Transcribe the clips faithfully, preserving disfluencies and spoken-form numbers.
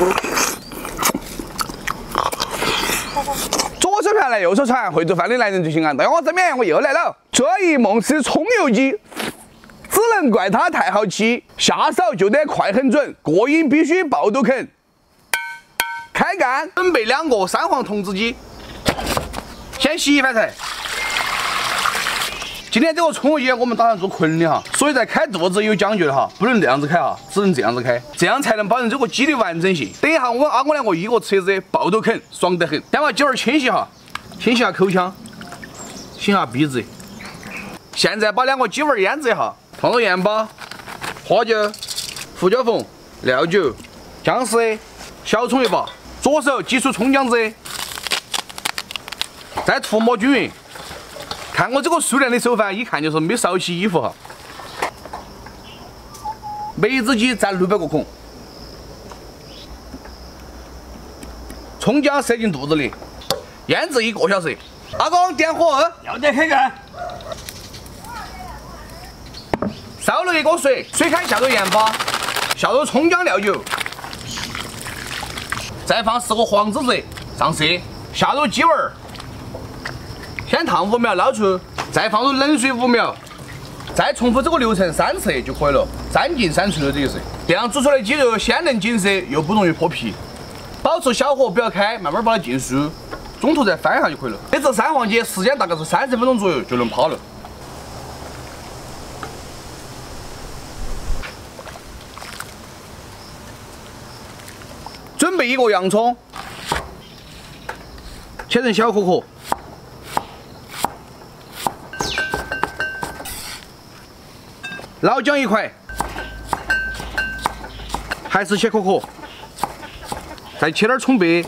左手盘来右手传，会做饭的男人最心安。大家好，这边我又来了。这一梦是葱油鸡，只能怪他太好奇，下手就得快很准，过瘾必须爆都啃。开干，准备两个三黄童子鸡，先洗一番菜。 今天这个葱油鸡我们打算做捆的哈，所以在开肚子有讲究的哈，不能这样子开哈，只能这样子开，这样才能保证这个鸡的完整性。等一下我阿我两个一个车子爆都啃，爽得很。先把鸡儿清洗哈，清洗下口腔，擤下鼻子。现在把两个鸡尾腌制一下，放入盐巴、花椒、胡椒粉、料酒、姜丝、小葱一把，左手挤出葱姜汁，再涂抹均匀。 看我这个熟练的手法，一看就是没烧起衣服哈。每一只鸡占六百个孔，葱姜塞进肚子里，腌制一个小时。阿公点火， 要得开干。 烧了一锅水，水开下入盐巴，下入葱姜料酒，再放四个黄籽子上色，下入鸡尾儿。 先烫五秒，捞出，再放入冷水五秒，再重复这个流程三次就可以了，三进三出的这个是。这样煮出来的鸡肉鲜嫩紧实，又不容易破皮。保持小火不要开，慢慢把它浸熟，中途再翻一下就可以了。这只三黄鸡时间大概是三十分钟左右就能抛了。准备一个洋葱，切成小颗颗。 老姜一块，还是切颗颗，再切点葱白，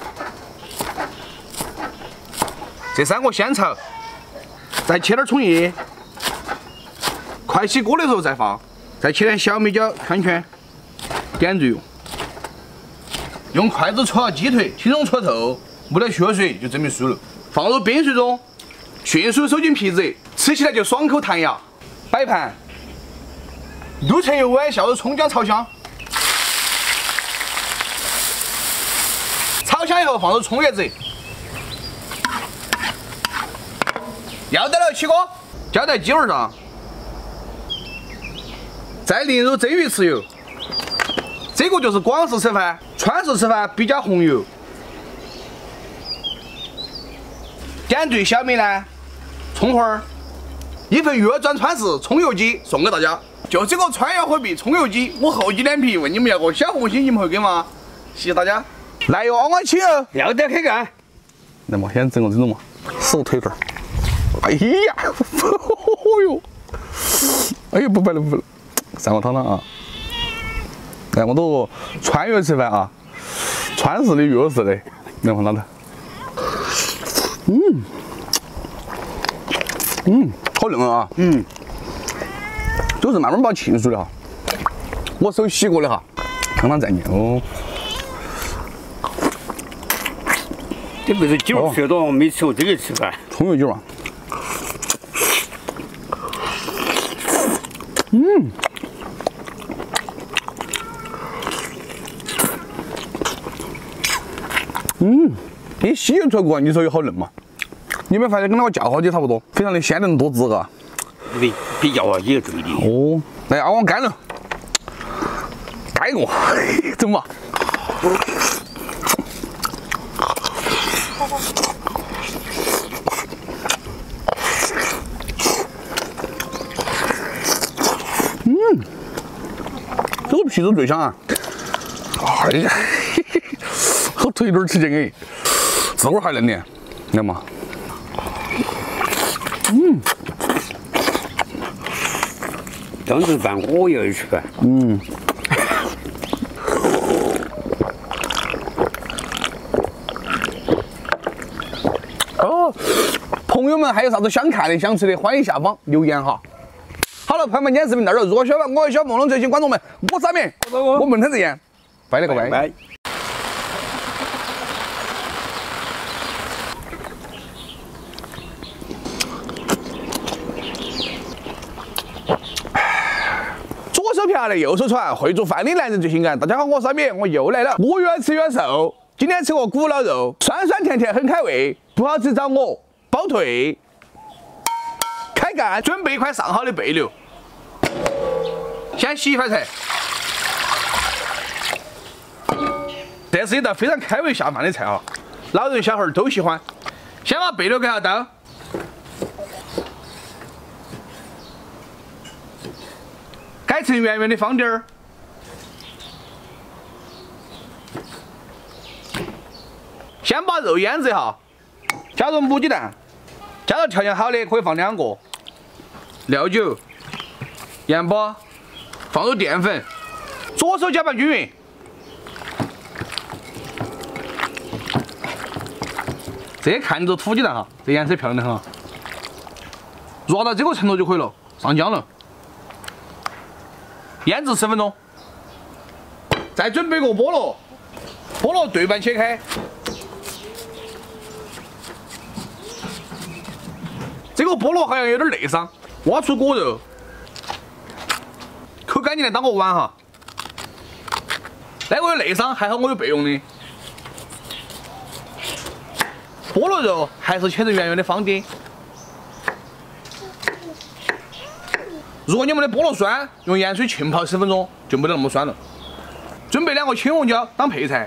这三个先炒，再切点葱叶，快起锅的时候再放，再切点小米椒圈圈，点缀用，用筷子戳下鸡腿，轻松戳透，没得血水就证明熟了。放入冰水中，迅速收进皮子，吃起来就爽口弹牙。摆盘。 六成油温下入葱姜炒香，炒香以后放入葱叶子，要得了起锅，浇在鸡尾上，再淋入蒸鱼豉油。这个就是广式吃饭，川式吃饭比较红油。点缀小米呢，葱花儿，一份粤转川式葱油鸡送给大家。 就这个川渝火币葱油鸡，我厚着脸皮问你们要个小红心，你们会给吗？谢谢大家。来哟，我请哦。 要得开干。 来嘛，先整个这种嘛，手腿这儿。哎呀，哦哟，哎呀，不摆了不摆了，上个汤汤啊。来，我都川渝吃饭啊，川式的、粤式的，来放哪头？嗯，嗯，好嫩啊。嗯。 都是慢慢把它浸熟的哈，我手洗过的哈，汤汤在念哦。 这辈子鸡肉吃多，没吃过这个吃饭。 葱油鸡嘛。嗯。嗯，一洗就出来过，你说有好嫩嘛？你没发现跟那个叫花鸡差不多，非常的鲜嫩多汁嘎。 比比较啊，也注意点。 哦，来，阿王干了，盖我，走嘛。嗯，这个皮子最香啊！哎呀，好腿腿吃劲哎，滋味还嫩呢，来嘛。嗯。 当时饭我也要吃饭。 嗯。哦，朋友们还有啥子想看的、想吃的，欢迎下方留言哈。好了，朋友们，今天视频到这儿。如果喜欢我小梦龙最新观众们，我是阿明，我们明天再见，拜了个拜。 拜。 左手瓢拿的右手传，会做饭的男人最性感。大家好，我是阿米，我又来了。我愿吃愿瘦，今天吃个古老肉，酸酸甜甜很开胃，不好吃找我包退。开干，准备一块上好的贝牛，先洗一盘菜。这是一道非常开胃下饭的菜啊，老人小孩都喜欢。先把贝牛给下刀。 改成圆圆的方丁儿，先把肉腌制一下，加入母鸡蛋，加入调件好的可以放两个，料酒、盐巴，放入淀粉，左手搅拌均匀。这看着土鸡蛋哈，这颜色漂亮的很，弱到这个程度就可以了，上浆了。 腌制十分钟，再准备个菠萝，菠萝对半切开，这个菠萝好像有点内伤，挖出果肉，抠干净的当个碗哈。那个有内伤，还好我有备用的。菠萝肉还是切成圆圆的方丁。 如果你们的菠萝酸，用盐水浸泡十分钟就没得那么酸了。准备两个青红椒当配菜，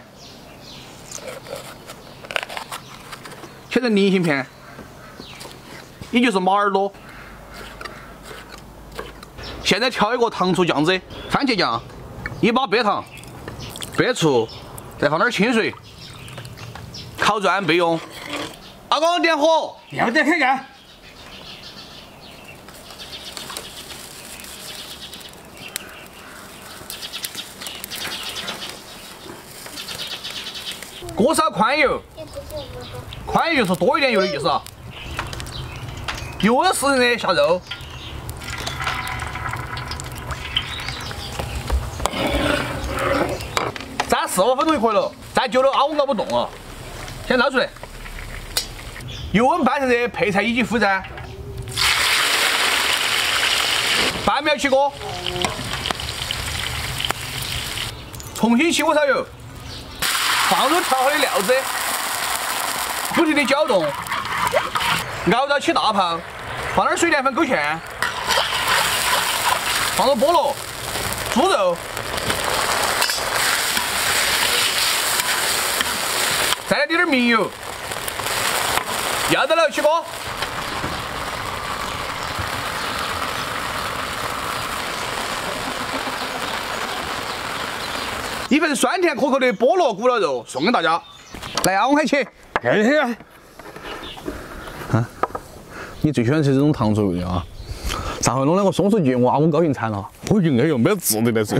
切成菱形片，也就是马耳朵。现在调一个糖醋酱汁，番茄酱，一把白糖，白醋，再放点清水，烤转备用。阿公点火， 要得开干。 锅烧宽油，宽油就是多一点油的意思啊。油温适热下肉，炸四五分钟就可以了。再久了阿五熬不动了，先捞出来。油温半成热，配菜以及副菜。半秒起锅，重新起锅烧油。 放入调好的料汁，不停的搅动，熬到起大泡，放点水淀粉勾芡，放入菠萝、猪肉，再来点点明油，要得了，起锅。一份酸甜可口的菠萝咕老肉送给大家，来啊，我们开切。 哎呀， 啊，你最喜欢吃这种糖醋味啊？上回弄两个松鼠鸡，我阿公高兴惨了。我应该有没有治的那是。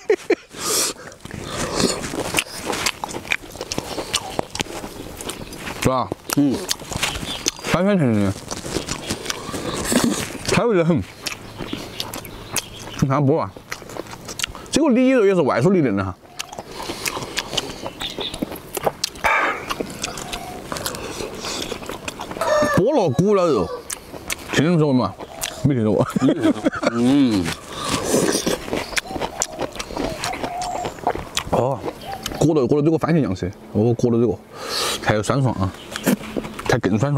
是吧？嗯，酸酸甜甜的，开胃的很。你看菠啊，这个里肉也是外酥里嫩的哈。 菠萝咕老肉，听说过吗？没听说过。嗯。哦，裹了裹了这个番茄酱吃，哦，裹了这个，才有酸爽啊，才更酸爽。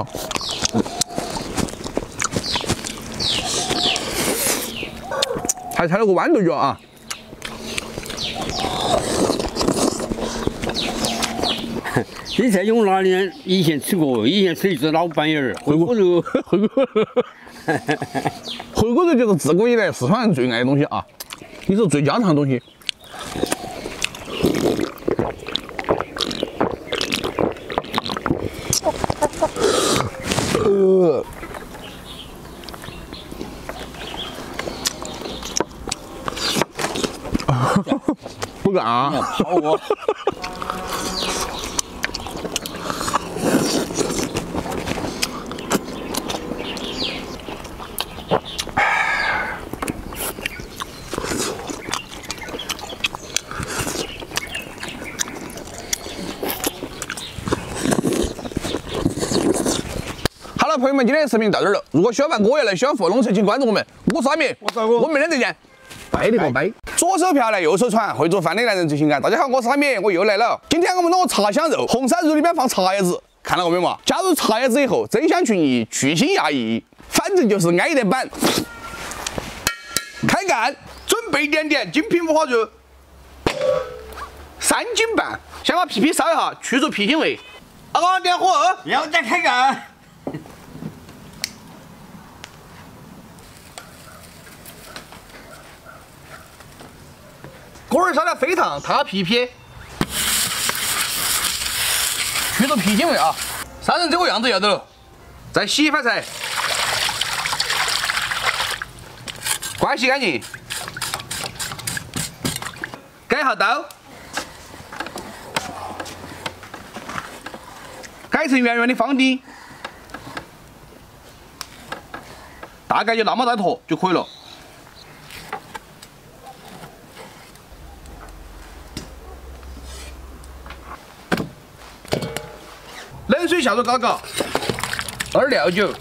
还拆了个豌豆角啊。 你在用哪里？以前吃过，以前吃一只老板眼儿，回锅肉， 回锅肉，回锅肉就是自古以来四川人最爱的东西啊，也是最家常的东西。呃，不敢啊！ 跑我。朋友们，今天的视频到这儿了。如果喜欢我也来喜欢佛龙城，请关注我们。我是阿明， 我是阿哥， 我们明天再见， 拜了个拜。 左手漂亮，右手传，会做饭的男人最性感。大家好，我是海绵，我又来了。今天我们弄个茶香肉，红烧肉里面放茶叶子，看到过没有嘛？加入茶叶子以后，增香群益，去腥压抑，反正就是挨得板。开干，准备点点精品五花肉，三斤半。先把皮皮烧一下，去除皮腥味。啊，点火， 要再开干。 锅儿烧得飞烫，烫皮皮，去除皮腥味啊！烧成这个样子要得了，再洗一番菜，关洗干净，改一下刀，改成圆圆的方丁，大概就那么大坨就可以了。 冷水下入搞搞，倒点料酒，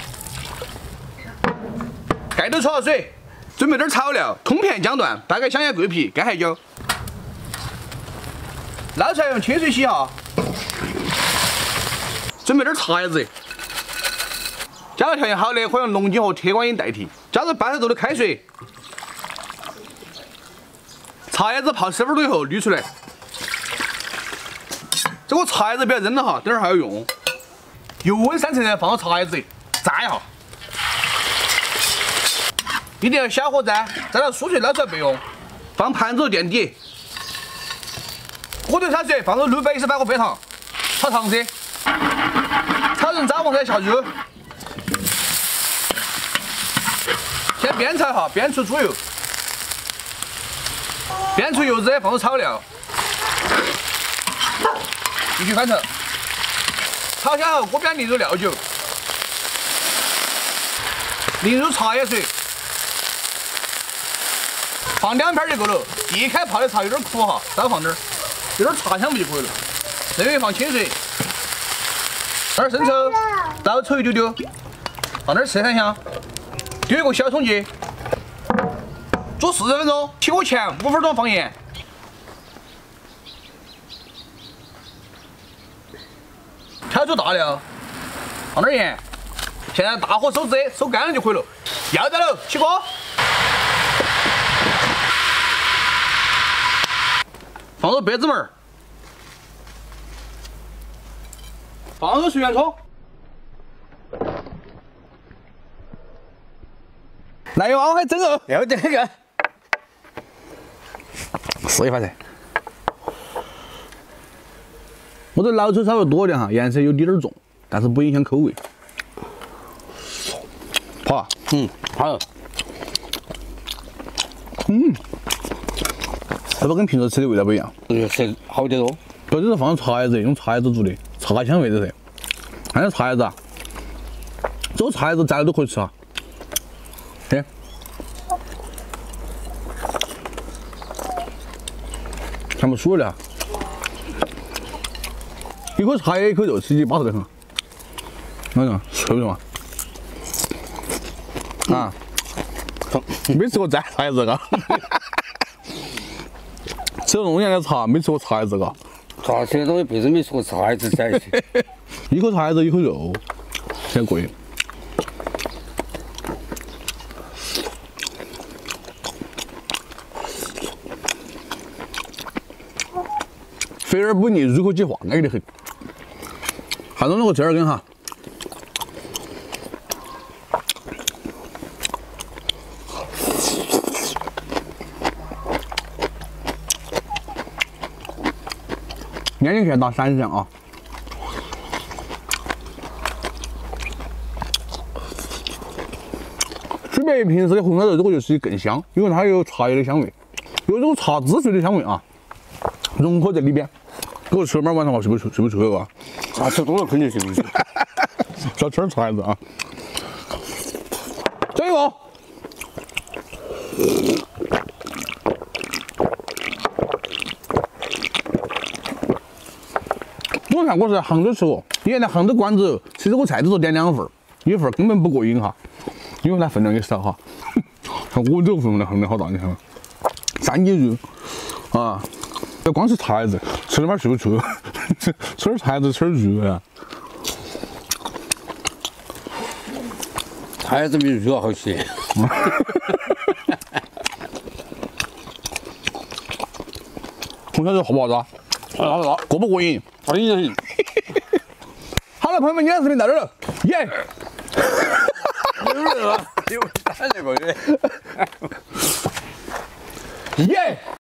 盖头焯下水，准备点草料，通片姜段，半个香叶桂皮，干海椒。捞出来用清水洗下，准备点茶叶子。加热条件好的可以用龙井和铁观音代替。加入半头度的开水，茶叶子泡十分钟以后滤出来。 这个茶叶子不要扔了哈，等会儿还要用。油温三成热放到茶叶子，蘸一下，一定要小火蘸，蘸到酥脆捞出来备用。放盘子和垫底，火头烧水，放入六百一十八克白糖，炒糖色，炒成枣黄色下入。先煸炒一下，煸出猪油，煸出油脂放入炒料。 继续翻炒，炒香后锅边淋入料酒，淋入茶叶水，放两片就够了。一开泡的茶有点苦哈，少放点儿，有点茶香不就可以了。这边放清水，放点生抽，倒抽一丢丢，放点色香香，丢一个小葱节，煮四十分钟，起锅前五分钟放盐。 调出大料，放点盐，现在大火收汁，收干了就可以了。要得了，起锅，放入白子门，放入随缘葱，来用熬海蒸肉， 要这个， 试一发噻。 我这老抽稍微多点哈，颜色有点点重，但是不影响口味。好， 嗯，好， 嗯，是不是跟平时吃的味道不一样？ 这个是好得多。 这就是放茶叶子，用茶叶子做的，茶香味的噻。看这茶叶子啊，这个茶叶子摘了都可以吃啊。哎，全部熟了哈。 一口茶叶一口肉，吃起巴适得很。那种脆不脆嘛？啊，没吃过摘茶叶子嘎。吃了那么多年的茶，没吃过茶叶子嘎。 茶吃的东西辈子没吃过茶叶子在一起。 一口茶叶子一口肉，挺贵。肥而不腻，入口即化，安逸得很。 还弄了个折耳根哈，眼睛看大闪闪啊！区别于平时的红烧肉，这个就是更香，因为它有茶叶的香味，有这种茶汁水的香味啊，融合在里边。给我吃点晚上话睡不睡睡不着啊？ 茶吃多了肯定睡不着。 少吃点茶叶子啊！这个，我看我是在杭州吃过，以前在杭州馆子吃这个菜都是点两份，一份根本不过瘾哈，因为它分量也少哈。看我这个分量分量好大，你看嘛， 三斤肉啊！不光是菜子，吃点嘛秀秀，吃点菜子，吃点肉呀。 菜子比肉好些。 红烧肉好不好吃？好好吃，过不过瘾？ 过瘾。 好了，朋友们，今天视频到这儿了，耶！ 有人啊，有打那个的， 耶！